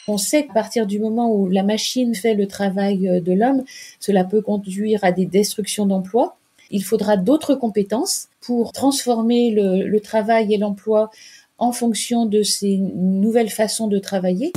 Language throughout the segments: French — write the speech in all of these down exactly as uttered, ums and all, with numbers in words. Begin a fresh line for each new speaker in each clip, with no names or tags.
On sait qu'à partir du moment où la machine fait le travail de l'homme, cela peut conduire à des destructions d'emplois. Il faudra d'autres compétences pour transformer le, le travail et l'emploi en fonction de ces nouvelles façons de travailler.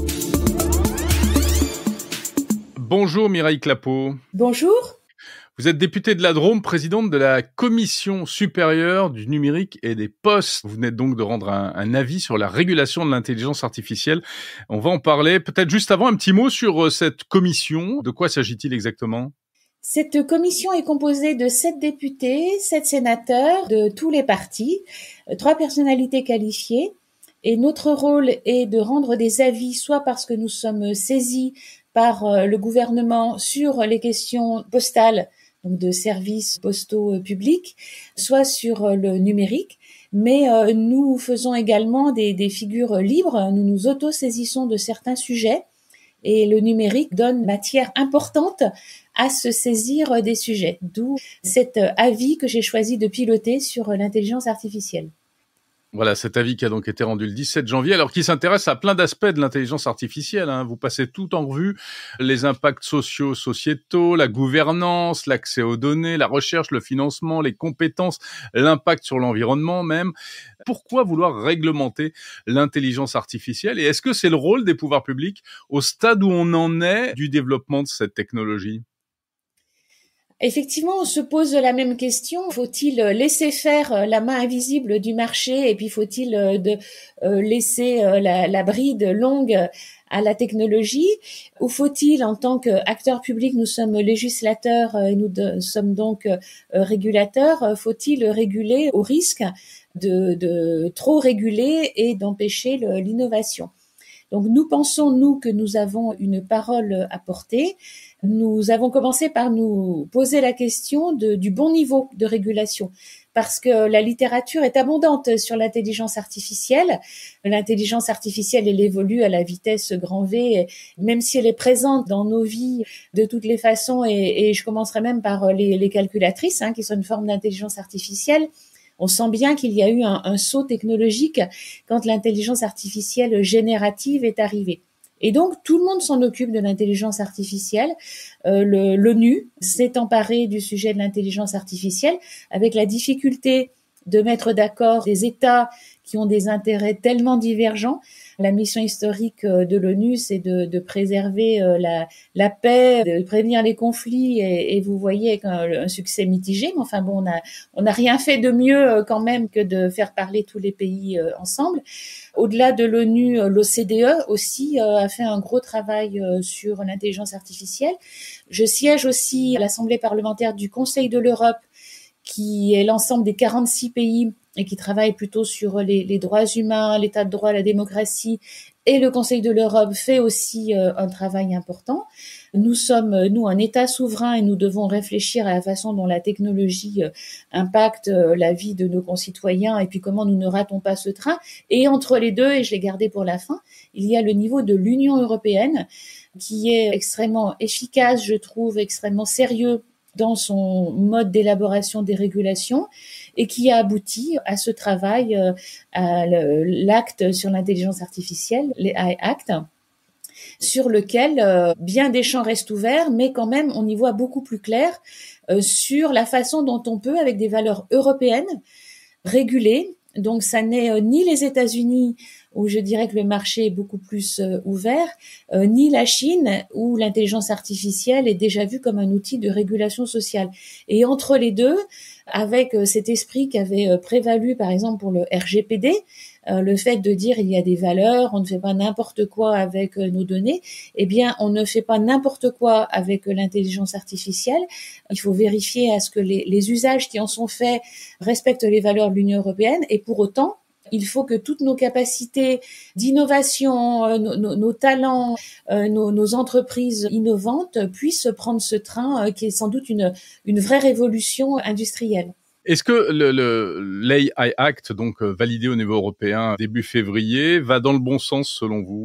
Bonjour Mireille Clapeau.
Bonjour.
Vous êtes députée de la Drôme, présidente de la Commission supérieure du numérique et des postes. Vous venez donc de rendre un, un avis sur la régulation de l'intelligence artificielle. On va en parler. Peut-être juste avant, un petit mot sur cette commission. De quoi s'agit-il exactement ?
Cette commission est composée de sept députés, sept sénateurs de tous les partis, trois personnalités qualifiées. Et notre rôle est de rendre des avis, soit parce que nous sommes saisis par le gouvernement sur les questions postales, donc de services postaux publics, soit sur le numérique. Mais euh, nous faisons également des, des figures libres, nous nous auto-saisissons de certains sujets et le numérique donne matière importante à se saisir des sujets. D'où cet avis que j'ai choisi de piloter sur l'intelligence artificielle.
Voilà, cet avis qui a donc été rendu le dix-sept janvier, alors qui s'intéresse à plein d'aspects de l'intelligence artificielle. Hein. Vous passez tout en revue, les impacts sociaux, sociétaux, la gouvernance, l'accès aux données, la recherche, le financement, les compétences, l'impact sur l'environnement même. Pourquoi vouloir réglementer l'intelligence artificielle ? Et est-ce que c'est le rôle des pouvoirs publics au stade où on en est du développement de cette technologie ?
Effectivement, on se pose la même question. Faut-il laisser faire la main invisible du marché et puis faut-il de, euh, laisser la, la bride longue à la technologie, ou faut-il, en tant qu'acteurs publics, nous sommes législateurs et nous de, sommes donc euh, régulateurs, faut-il réguler au risque de, de trop réguler et d'empêcher le, l'innovation ? Donc nous pensons, nous, que nous avons une parole à porter. Nous avons commencé par nous poser la question de, du bon niveau de régulation, parce que la littérature est abondante sur l'intelligence artificielle. L'intelligence artificielle, elle évolue à la vitesse grand V, même si elle est présente dans nos vies de toutes les façons, et, et je commencerai même par les, les calculatrices, hein, qui sont une forme d'intelligence artificielle. On sent bien qu'il y a eu un, un saut technologique quand l'intelligence artificielle générative est arrivée. Et donc, tout le monde s'en occupe de l'intelligence artificielle. Euh, le, l'ONU s'est emparé du sujet de l'intelligence artificielle avec la difficulté de mettre d'accord des États qui ont des intérêts tellement divergents. La mission historique de l'ONU, c'est de, de préserver la, la paix, de prévenir les conflits, et, et vous voyez qu'un un succès mitigé. Mais enfin bon, on a, on n'a rien fait de mieux quand même que de faire parler tous les pays ensemble. Au-delà de l'ONU, l'O C D E aussi a fait un gros travail sur l'intelligence artificielle. Je siège aussi à l'Assemblée parlementaire du Conseil de l'Europe, qui est l'ensemble des quarante-six pays et qui travaille plutôt sur les, les droits humains, l'état de droit, la démocratie. Et le Conseil de l'Europe fait aussi euh, un travail important. Nous sommes, nous, un État souverain et nous devons réfléchir à la façon dont la technologie euh, impacte euh, la vie de nos concitoyens et puis comment nous ne ratons pas ce train. Et entre les deux, et je l'ai gardé pour la fin, il y a le niveau de l'Union européenne qui est extrêmement efficace, je trouve, extrêmement sérieux dans son mode d'élaboration des régulations et qui a abouti à ce travail, euh, à l'acte sur l'intelligence artificielle, les A I Act, sur lequel euh, bien des champs restent ouverts, mais quand même on y voit beaucoup plus clair euh, sur la façon dont on peut, avec des valeurs européennes, réguler. Donc ça n'est euh, ni les États-Unis, où je dirais que le marché est beaucoup plus euh, ouvert, euh, ni la Chine, où l'intelligence artificielle est déjà vue comme un outil de régulation sociale. Et entre les deux, avec euh, cet esprit qui avait euh, prévalu par exemple pour le R G P D, euh, le fait de dire il y a des valeurs, on ne fait pas n'importe quoi avec euh, nos données, eh bien on ne fait pas n'importe quoi avec euh, l'intelligence artificielle. Il faut vérifier à ce que les, les usages qui en sont faits respectent les valeurs de l'Union européenne, et pour autant, il faut que toutes nos capacités d'innovation, euh, nos, nos, nos talents, euh, nos, nos entreprises innovantes puissent prendre ce train euh, qui est sans doute une, une vraie révolution industrielle.
Est-ce que le, le, l'A I Act, donc euh, validé au niveau européen début février, va dans le bon sens selon vous ?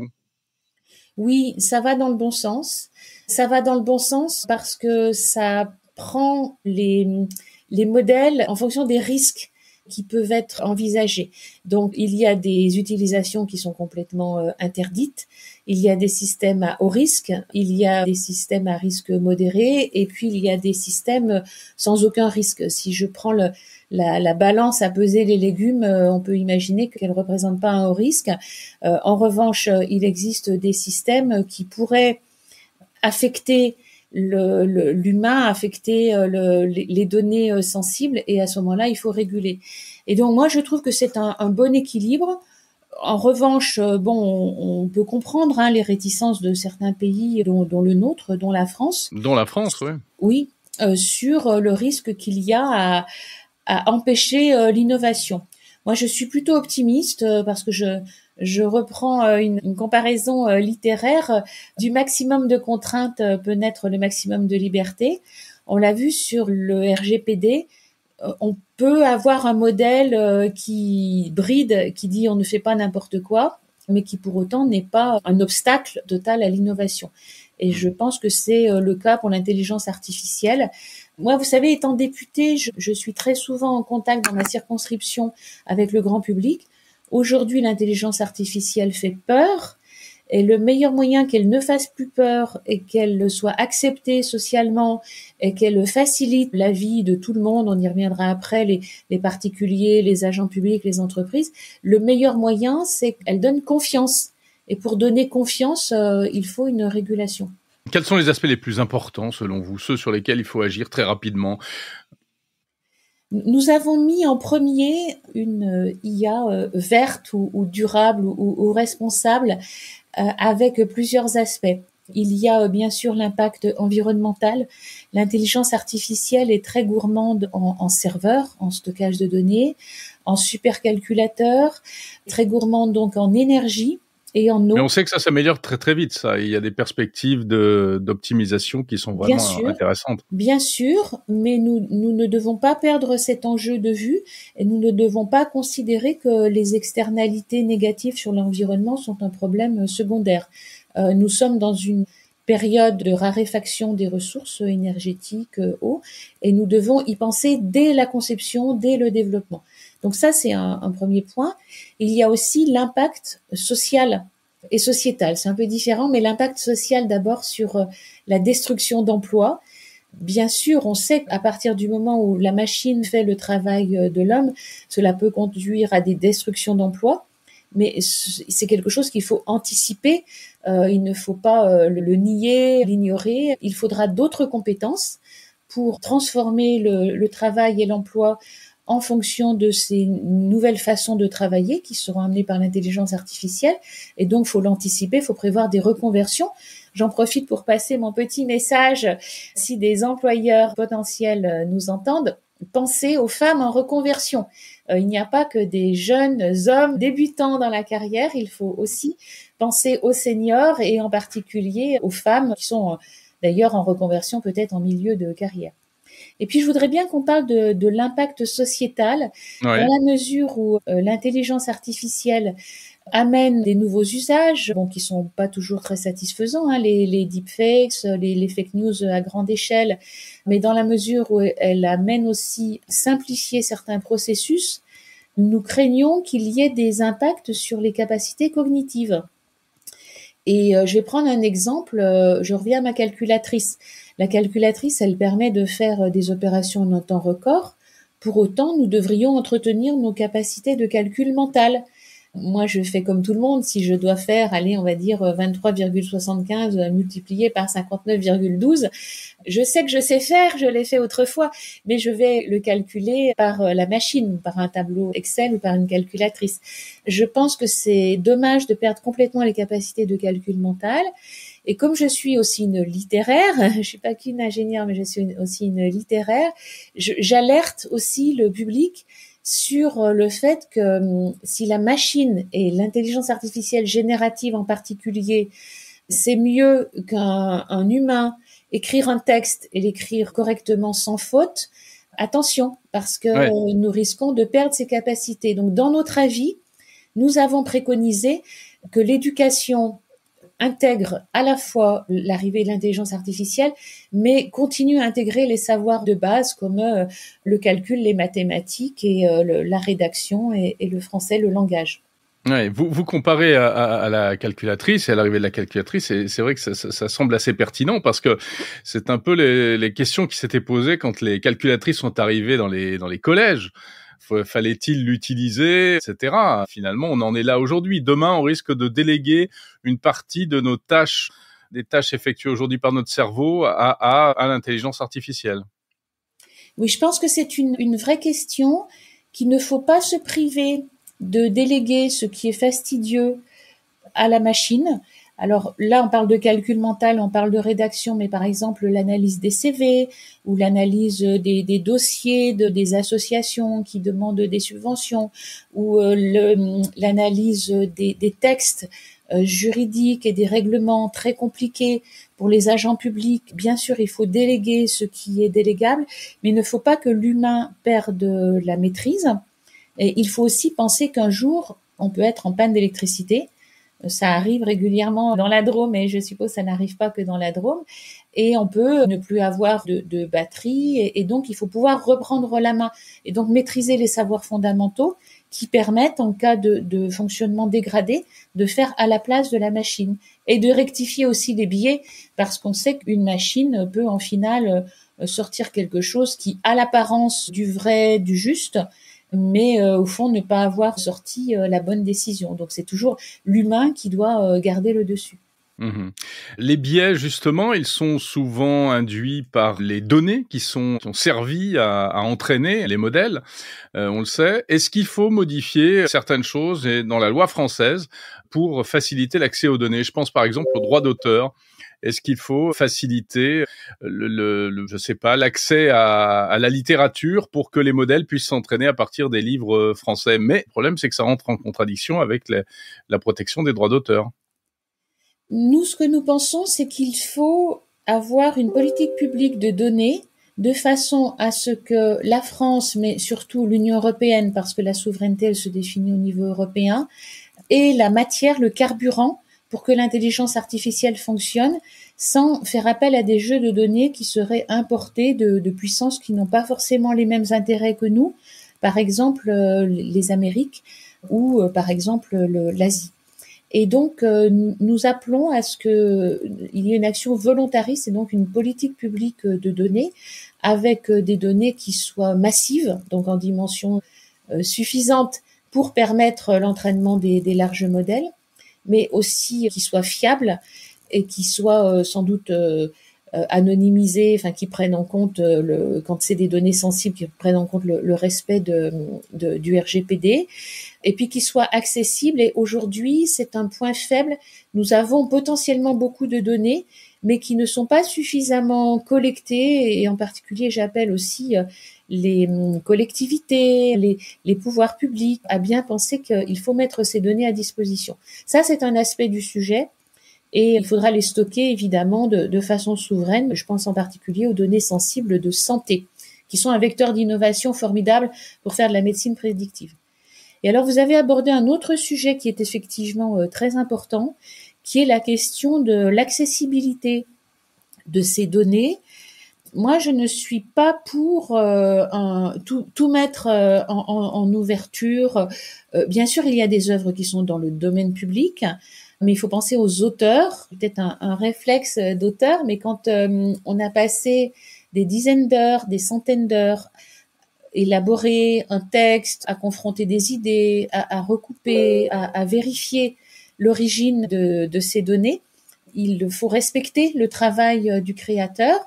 Oui, ça va dans le bon sens. Ça va dans le bon sens parce que ça prend les, les modèles en fonction des risques qui peuvent être envisagées. Donc, il y a des utilisations qui sont complètement euh, interdites. Il y a des systèmes à haut risque. Il y a des systèmes à risque modéré. Et puis, il y a des systèmes sans aucun risque. Si je prends le, la, la balance à peser les légumes, euh, on peut imaginer qu'elle ne représente pas un haut risque. Euh, en revanche, il existe des systèmes qui pourraient affecter Le, le, l'humain, affecter le, les, les données sensibles, et à ce moment-là, il faut réguler. Et donc, moi, je trouve que c'est un, un bon équilibre. En revanche, bon, on, on peut comprendre hein, les réticences de certains pays, dont, dont le nôtre, dont la France.
Dont la France, oui.
Oui, euh, sur le risque qu'il y a à, à empêcher euh, l'innovation. Moi, je suis plutôt optimiste euh, parce que je je reprends euh, une, une comparaison euh, littéraire. Du maximum de contraintes euh, peut naître le maximum de liberté. On l'a vu sur le R G P D. Euh, on peut avoir un modèle euh, qui bride, qui dit on ne fait pas n'importe quoi, mais qui pour autant n'est pas un obstacle total à l'innovation. Et je pense que c'est euh, le cas pour l'intelligence artificielle. Moi, vous savez, étant députée, je, je suis très souvent en contact dans ma circonscription avec le grand public. Aujourd'hui, l'intelligence artificielle fait peur, et le meilleur moyen qu'elle ne fasse plus peur et qu'elle soit acceptée socialement et qu'elle facilite la vie de tout le monde, on y reviendra après, les, les particuliers, les agents publics, les entreprises, le meilleur moyen, c'est qu'elle donne confiance. Et pour donner confiance, euh, il faut une régulation.
Quels sont les aspects les plus importants, selon vous, ceux sur lesquels il faut agir très rapidement ?
Nous avons mis en premier une I A euh, verte ou, ou durable ou, ou responsable euh, avec plusieurs aspects. Il y a euh, bien sûr l'impact environnemental. L'intelligence artificielle est très gourmande en, en serveurs, en stockage de données, en supercalculateurs, très gourmande donc en énergie et en eau.
Mais on sait que ça s'améliore très très vite, ça. Il y a des perspectives de, d'optimisation qui sont vraiment
bien sûr,
intéressantes.
Bien sûr, mais nous, nous ne devons pas perdre cet enjeu de vue, et nous ne devons pas considérer que les externalités négatives sur l'environnement sont un problème secondaire. Euh, nous sommes dans une période de raréfaction des ressources énergétiques, euh, eau, et nous devons y penser dès la conception, dès le développement. Donc ça, c'est un, un premier point. Il y a aussi l'impact social et sociétal. C'est un peu différent, mais l'impact social d'abord sur euh, la destruction d'emplois. Bien sûr, on sait qu'à partir du moment où la machine fait le travail de l'homme, cela peut conduire à des destructions d'emplois, mais c'est quelque chose qu'il faut anticiper. Euh, il ne faut pas euh, le, le nier, l'ignorer. Il faudra d'autres compétences pour transformer le, le travail et l'emploi en fonction de ces nouvelles façons de travailler qui seront amenées par l'intelligence artificielle. Et donc, il faut l'anticiper, il faut prévoir des reconversions. J'en profite pour passer mon petit message. Si des employeurs potentiels nous entendent, pensez aux femmes en reconversion. Euh, il n'y a pas que des jeunes hommes débutants dans la carrière, il faut aussi penser aux seniors et en particulier aux femmes qui sont euh, d'ailleurs en reconversion peut-être en milieu de carrière. Et puis, je voudrais bien qu'on parle de, de l'impact sociétal,
Ouais.
dans la mesure où euh, l'intelligence artificielle amène des nouveaux usages, bon, qui sont pas toujours très satisfaisants, hein, les, les deepfakes, les, les fake news à grande échelle, mais dans la mesure où elle amène aussi à simplifier certains processus, nous craignons qu'il y ait des impacts sur les capacités cognitives. Et euh, je vais prendre un exemple, euh, je reviens à ma calculatrice. La calculatrice, elle permet de faire des opérations en un temps record. Pour autant, nous devrions entretenir nos capacités de calcul mental. Moi, je fais comme tout le monde. Si je dois faire, allez, on va dire vingt-trois virgule soixante-quinze multiplié par cinquante-neuf virgule douze, je sais que je sais faire, je l'ai fait autrefois, mais je vais le calculer par la machine, par un tableau Excel ou par une calculatrice. Je pense que c'est dommage de perdre complètement les capacités de calcul mental. Et comme je suis aussi une littéraire, je suis pas qu'une ingénieure, mais je suis une, aussi une littéraire, je, j'alerte aussi le public sur le fait que si la machine et l'intelligence artificielle générative en particulier, c'est mieux qu'un un humain écrire un texte et l'écrire correctement sans faute, attention, parce que ouais. nous risquons de perdre ces capacités. Donc, dans notre avis, nous avons préconisé que l'éducation intègre à la fois l'arrivée de l'intelligence artificielle, mais continue à intégrer les savoirs de base comme euh, le calcul, les mathématiques et euh, le, la rédaction et, et le français, le langage.
Ouais, vous, vous comparez à, à, à la calculatrice et à l'arrivée de la calculatrice, et c'est vrai que ça, ça, ça semble assez pertinent parce que c'est un peu les, les questions qui s'étaient posées quand les calculatrices sont arrivées dans les, dans les collèges. Fallait-il l'utiliser, et cetera. Finalement, on en est là aujourd'hui. Demain, on risque de déléguer une partie de nos tâches, des tâches effectuées aujourd'hui par notre cerveau, à, à, à l'intelligence artificielle.
Oui, je pense que c'est une, une vraie question qu'il ne faut pas se priver de déléguer ce qui est fastidieux à la machine. Alors là, on parle de calcul mental, on parle de rédaction, mais par exemple l'analyse des C V ou l'analyse des, des dossiers de, des associations qui demandent des subventions ou euh, le, l'analyse des, des textes euh, juridiques et des règlements très compliqués pour les agents publics. Bien sûr, il faut déléguer ce qui est délégable, mais il ne faut pas que l'humain perde la maîtrise. Et il faut aussi penser qu'un jour, on peut être en panne d'électricité. Ça arrive régulièrement dans la Drôme, mais je suppose que ça n'arrive pas que dans la Drôme. Et on peut ne plus avoir de, de batterie, et, et donc il faut pouvoir reprendre la main et donc maîtriser les savoirs fondamentaux qui permettent, en cas de, de fonctionnement dégradé, de faire à la place de la machine et de rectifier aussi les biais, parce qu'on sait qu'une machine peut en finale sortir quelque chose qui a l'apparence du vrai, du juste, mais euh, au fond ne pas avoir sorti euh, la bonne décision. Donc c'est toujours l'humain qui doit euh, garder le dessus.
Mmh. Les biais, justement, ils sont souvent induits par les données qui sont, qui ont servi à, à entraîner les modèles, euh, on le sait. Est-ce qu'il faut modifier certaines choses et dans la loi française pour faciliter l'accès aux données? Je pense par exemple au droit d'auteur. Est-ce qu'il faut faciliter le, le, le je sais pas, l'accès à, à la littérature pour que les modèles puissent s'entraîner à partir des livres français? Mais le problème, c'est que ça rentre en contradiction avec les, la protection des droits d'auteur.
Nous, ce que nous pensons, c'est qu'il faut avoir une politique publique de données de façon à ce que la France, mais surtout l'Union européenne, parce que la souveraineté, elle se définit au niveau européen, ait la matière, le carburant pour que l'intelligence artificielle fonctionne sans faire appel à des jeux de données qui seraient importés de, de puissances qui n'ont pas forcément les mêmes intérêts que nous, par exemple euh, les Amériques ou euh, par exemple le, l'Asie. Et donc, euh, nous appelons à ce qu'il y ait une action volontariste et donc une politique publique de données avec des données qui soient massives, donc en dimension euh, suffisante pour permettre l'entraînement des, des larges modèles, mais aussi qui soient fiables et qui soient euh, sans doute euh, anonymisées, enfin qui prennent en compte, euh, le, quand c'est des données sensibles, qui prennent en compte le, le respect de, de, du R G P D, et puis qui soit accessible. Et aujourd'hui, c'est un point faible. Nous avons potentiellement beaucoup de données, mais qui ne sont pas suffisamment collectées. Et en particulier, j'appelle aussi les collectivités, les, les pouvoirs publics à bien penser qu'il faut mettre ces données à disposition. Ça, c'est un aspect du sujet. Et il faudra les stocker, évidemment, de, de façon souveraine. Je pense en particulier aux données sensibles de santé, qui sont un vecteur d'innovation formidable pour faire de la médecine prédictive. Et alors, vous avez abordé un autre sujet qui est effectivement euh, très important, qui est la question de l'accessibilité de ces données. Moi, je ne suis pas pour euh, un, tout, tout mettre euh, en, en, en ouverture. Euh, bien sûr, il y a des œuvres qui sont dans le domaine public, mais il faut penser aux auteurs, peut-être un, un réflexe d'auteur, mais quand euh, on a passé des dizaines d'heures, des centaines d'heures, élaborer un texte, à confronter des idées, à, à recouper, à, à vérifier l'origine de, de ces données, il faut respecter le travail du créateur.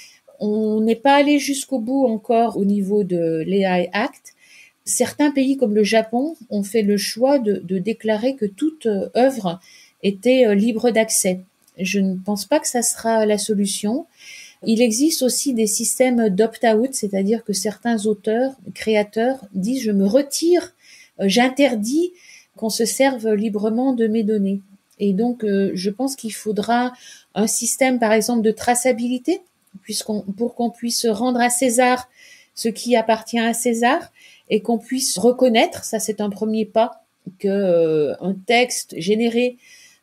On n'est pas allé jusqu'au bout encore au niveau de l'A I Act. Certains pays comme le Japon ont fait le choix de, de déclarer que toute œuvre était libre d'accès. Je ne pense pas que ça sera la solution. Il existe aussi des systèmes d'opt-out, c'est-à-dire que certains auteurs, créateurs disent « je me retire, j'interdis qu'on se serve librement de mes données ». Et donc, je pense qu'il faudra un système, par exemple, de traçabilité, puisqu'on, pour qu'on puisse rendre à César ce qui appartient à César et qu'on puisse reconnaître, ça c'est un premier pas, que euh, un texte généré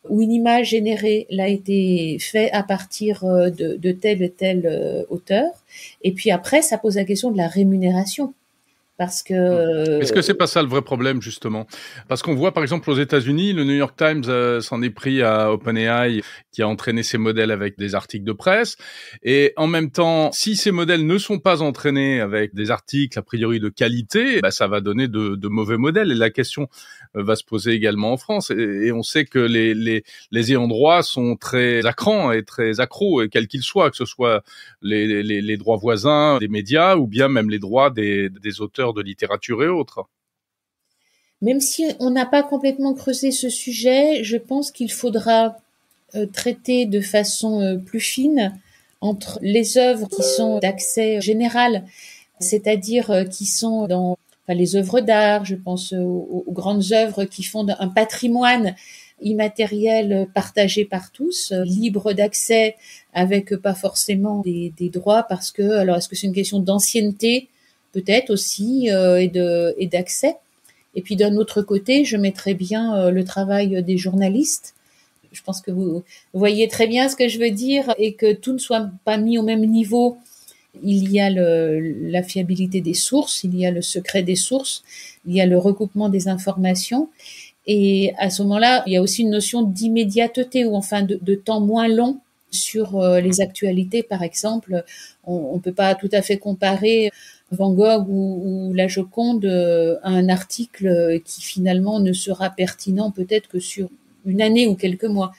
où une image générée l'a été fait à partir de, de tel et tel auteur. Et puis après, ça pose la question de la rémunération. Parce que...
Est-ce que c'est pas ça le vrai problème, justement? Parce qu'on voit, par exemple, aux États-Unis, le New York Times euh, s'en est pris à OpenAI, qui a entraîné ses modèles avec des articles de presse. Et en même temps, si ces modèles ne sont pas entraînés avec des articles, a priori, de qualité, bah, ça va donner de, de mauvais modèles. Et la question va se poser également en France. Et, et on sait que les, les, les ayants droit sont très à cran et très accros, et quels qu'ils soient, que ce soit les, les, les droits voisins des médias ou bien même les droits des, des auteurs de littérature et autres.
Même si on n'a pas complètement creusé ce sujet, je pense qu'il faudra euh, traiter de façon euh, plus fine entre les œuvres qui sont d'accès général, c'est-à-dire euh, qui sont dans enfin, les œuvres d'art, je pense aux, aux grandes œuvres qui font un patrimoine immatériel partagé par tous, euh, libre d'accès, avec pas forcément des, des droits, parce que, alors est-ce que c'est une question d'ancienneté, peut-être aussi, euh, et de et d'accès. Et puis d'un autre côté, je mettrais bien euh, le travail des journalistes. Je pense que vous voyez très bien ce que je veux dire, et que tout ne soit pas mis au même niveau. Il y a le, la fiabilité des sources, il y a le secret des sources, il y a le recoupement des informations. Et à ce moment-là, il y a aussi une notion d'immédiateté, ou enfin de, de temps moins long sur euh, les actualités. Par exemple, on ne peut pas tout à fait comparer Van Gogh ou, ou la Joconde à un article qui finalement ne sera pertinent peut-être que sur une année ou quelques mois.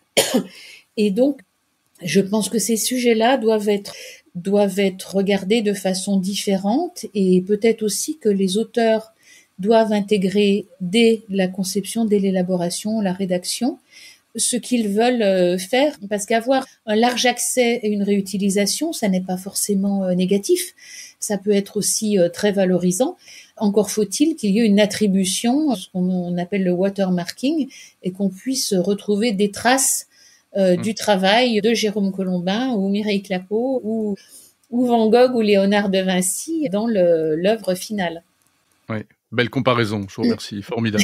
Et donc, je pense que ces sujets-là doivent être doivent être regardés de façon différente, et peut-être aussi que les auteurs doivent intégrer dès la conception, dès l'élaboration, la rédaction, ce qu'ils veulent faire, parce qu'avoir un large accès et une réutilisation, ça n'est pas forcément négatif, ça peut être aussi très valorisant. Encore faut-il qu'il y ait une attribution, ce qu'on appelle le watermarking, et qu'on puisse retrouver des traces euh, mmh. du travail de Jérôme Colombin ou Mireille Clapeau ou, ou Van Gogh ou Léonard de Vinci dans le, l'œuvre finale.
Oui. Belle comparaison, je vous remercie, formidable.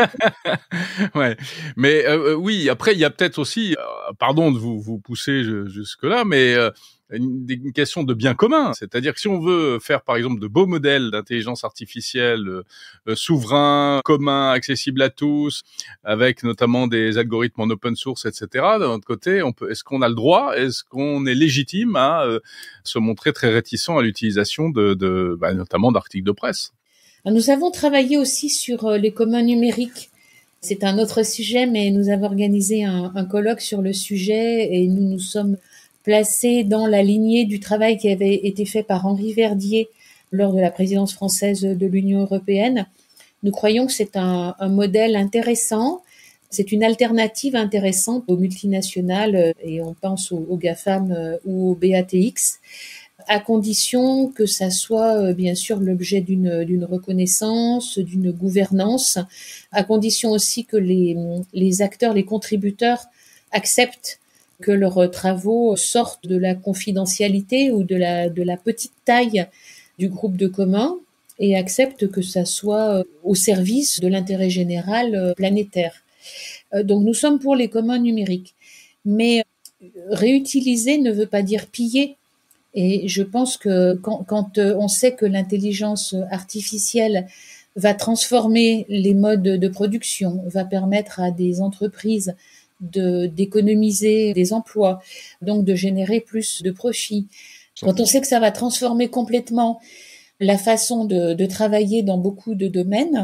Ouais, mais euh, oui, après il y a peut-être aussi, euh, pardon de vous vous pousser jusque là, mais euh, une, une question de bien commun, c'est-à-dire que si on veut faire par exemple de beaux modèles d'intelligence artificielle euh, souverains, communs, accessibles à tous, avec notamment des algorithmes en open source, et cetera. D'un autre côté, on peut, est-ce qu'on a le droit, est-ce qu'on est légitime à euh, se montrer très réticent à l'utilisation de, de bah, notamment d'articles de presse?
Nous avons travaillé aussi sur les communs numériques. C'est un autre sujet, mais nous avons organisé un, un colloque sur le sujet, et nous nous sommes placés dans la lignée du travail qui avait été fait par Henri Verdier lors de la présidence française de l'Union européenne. Nous croyons que c'est un, un modèle intéressant, c'est une alternative intéressante aux multinationales, et on pense aux, aux GAFAM ou aux B A T X, à condition que ça soit bien sûr l'objet d'une, d'une reconnaissance, d'une gouvernance, à condition aussi que les, les acteurs, les contributeurs acceptent que leurs travaux sortent de la confidentialité ou de la, de la petite taille du groupe de communs, et acceptent que ça soit au service de l'intérêt général planétaire. Donc nous sommes pour les communs numériques. Mais réutiliser ne veut pas dire piller. Et je pense que quand, quand on sait que l'intelligence artificielle va transformer les modes de production, va permettre à des entreprises de, d'économiser des emplois, donc de générer plus de profits, quand on sait que ça va transformer complètement la façon de, de travailler dans beaucoup de domaines,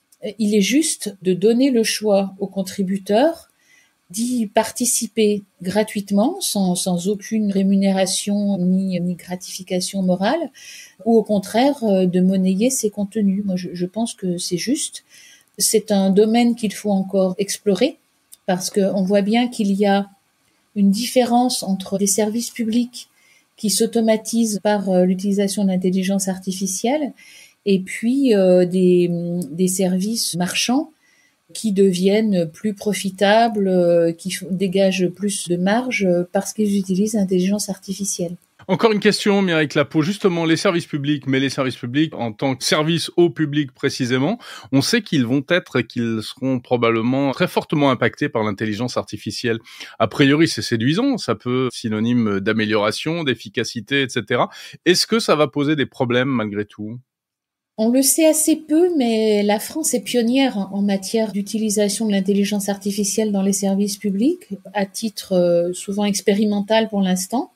il est juste de donner le choix aux contributeurs d'y participer gratuitement, sans, sans aucune rémunération ni, ni gratification morale, ou au contraire euh, de monnayer ces contenus. Moi, je, je pense que c'est juste. C'est un domaine qu'il faut encore explorer, parce qu'on voit bien qu'il y a une différence entre des services publics qui s'automatisent par euh, l'utilisation de l'intelligence artificielle, et puis euh, des, des services marchands qui deviennent plus profitables, qui dégagent plus de marge parce qu'ils utilisent l'intelligence artificielle.
Encore une question, Mireille Clapeau. Justement, les services publics, mais les services publics en tant que service au public précisément, on sait qu'ils vont être et qu'ils seront probablement très fortement impactés par l'intelligence artificielle. A priori, c'est séduisant, ça peut être synonyme d'amélioration, d'efficacité, et cetera. Est-ce que ça va poser des problèmes malgré tout ?
On le sait assez peu, mais la France est pionnière en matière d'utilisation de l'intelligence artificielle dans les services publics, à titre euh, souvent expérimental pour l'instant.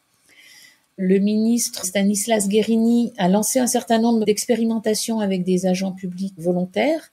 Le ministre Stanislas Guerini a lancé un certain nombre d'expérimentations avec des agents publics volontaires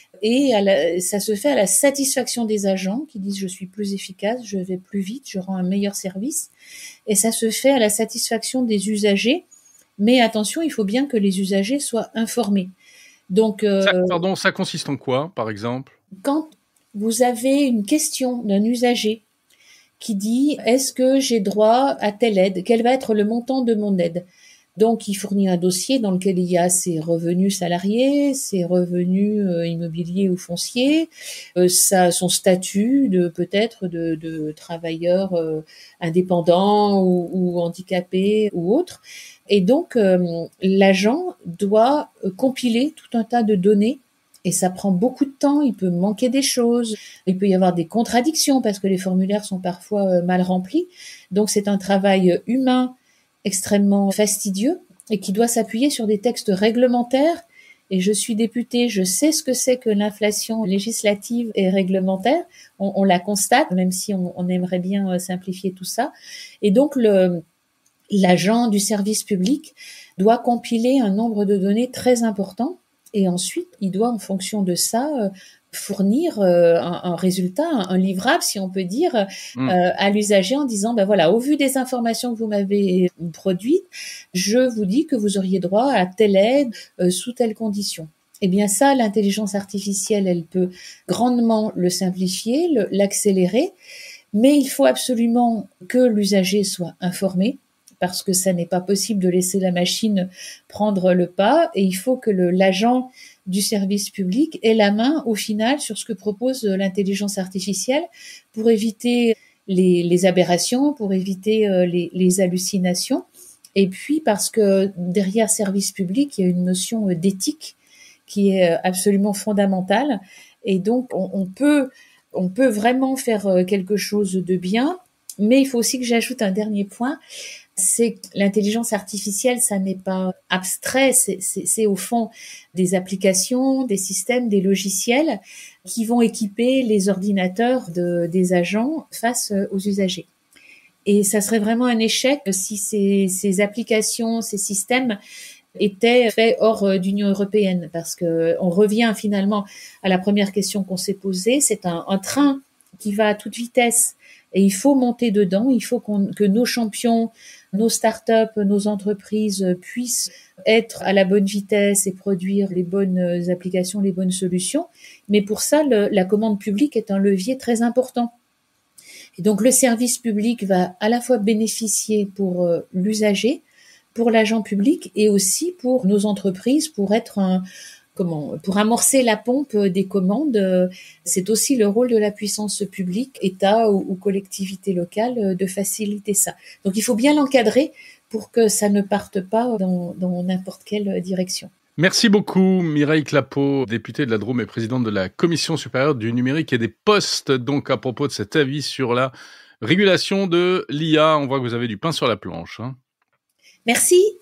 et à la, ça se fait à la satisfaction des agents qui disent « je suis plus efficace, je vais plus vite, je rends un meilleur service » et ça se fait à la satisfaction des usagers. Mais attention, il faut bien que les usagers soient informés. Donc, euh,
ça, pardon, ça consiste en quoi, par exemple ?
Quand vous avez une question d'un usager qui dit « est-ce que j'ai droit à telle aide ? Quel va être le montant de mon aide ?» Donc, il fournit un dossier dans lequel il y a ses revenus salariés, ses revenus euh, immobiliers ou fonciers, euh, sa, son statut de peut-être de, de travailleur euh, indépendant ou, ou handicapé ou autre. Et donc, euh, l'agent doit euh, compiler tout un tas de données et ça prend beaucoup de temps. Il peut manquer des choses, il peut y avoir des contradictions parce que les formulaires sont parfois euh, mal remplis. Donc, c'est un travail humain extrêmement fastidieux et qui doit s'appuyer sur des textes réglementaires. Et je suis députée, je sais ce que c'est que l'inflation législative et réglementaire. On, on la constate, même si on, on aimerait bien simplifier tout ça. Et donc, le, l'agent du service public doit compiler un nombre de données très important. Et ensuite, il doit, en fonction de ça, euh, fournir euh, un, un résultat, un, un livrable, si on peut dire, mmh. euh, à l'usager en disant, ben voilà, au vu des informations que vous m'avez produites, je vous dis que vous auriez droit à telle aide euh, sous telle condition. Eh bien ça, l'intelligence artificielle, elle peut grandement le simplifier, le, l'accélérer, mais il faut absolument que l'usager soit informé, parce que ça n'est pas possible de laisser la machine prendre le pas, et il faut que le, l'agent du service public ait la main, au final, sur ce que propose l'intelligence artificielle pour éviter les, les aberrations, pour éviter euh, les, les hallucinations, et puis parce que derrière service public, il y a une notion d'éthique qui est absolument fondamentale, et donc on, on peut, on peut vraiment faire quelque chose de bien, mais il faut aussi que j'ajoute un dernier point, c'est que l'intelligence artificielle, ça n'est pas abstrait, c'est, c'est, c'est au fond des applications, des systèmes, des logiciels qui vont équiper les ordinateurs de, des agents face aux usagers. Et ça serait vraiment un échec si ces, ces applications, ces systèmes étaient faits hors d'Union européenne, parce que on revient finalement à la première question qu'on s'est posée, c'est un, un train qui va à toute vitesse et il faut monter dedans, il faut qu'on, que nos champions, nos startups, nos entreprises puissent être à la bonne vitesse et produire les bonnes applications, les bonnes solutions. Mais pour ça, le, la commande publique est un levier très important. Et donc, le service public va à la fois bénéficier pour euh, l'usager, pour l'agent public et aussi pour nos entreprises, pour être un, comment, pour amorcer la pompe des commandes. C'est aussi le rôle de la puissance publique, État ou, ou collectivité locale, de faciliter ça. Donc, il faut bien l'encadrer pour que ça ne parte pas dans, dans n'importe quelle direction.
Merci beaucoup, Mireille Clapeau, députée de la Drôme et présidente de la Commission supérieure du numérique et des postes. Donc, à propos de cet avis sur la régulation de l'I A, on voit que vous avez du pain sur la planche. Hein.
Merci.